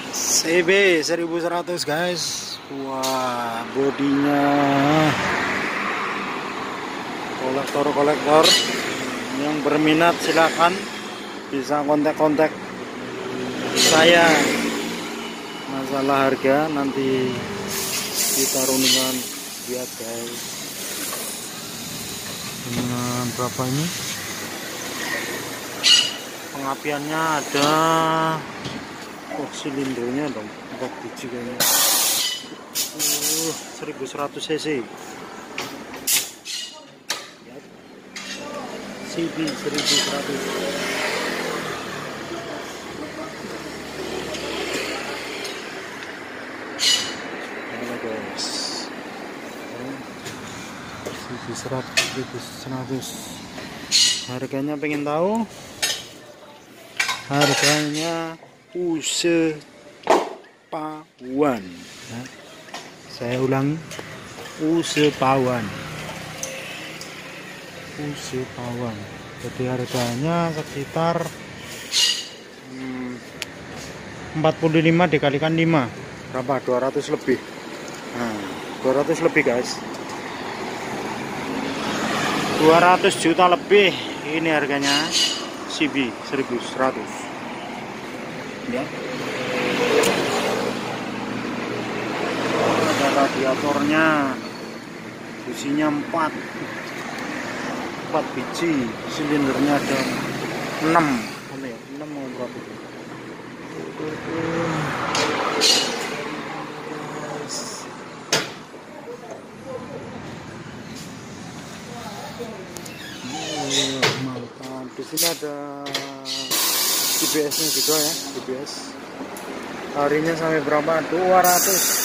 CB 1100 guys. Wah, bodinya kolektor yang berminat silakan bisa kontak saya. Masalah harga nanti kita rundingkan, lihat guys. Dengan berapa ini pengapiannya, ada silindernya dong, 4 biji kayaknya. 1100 cc CB 1100. Halo guys, 1100. Harganya pengen tahu? Harganya Usepawan. Nah, saya ulangi, Usepawan. Jadi harganya sekitar 45 dikalikan 5 berapa? 200 lebih. Nah, 200 lebih guys, 200 juta lebih ini harganya. CB 1100 ya. Ada radiatornya, businya 4 biji, silindernya ada 6 mau berapa itu? Mantap. Di sini ada GPS nya juga ya, GPS. Harinya sampai berapa? 200.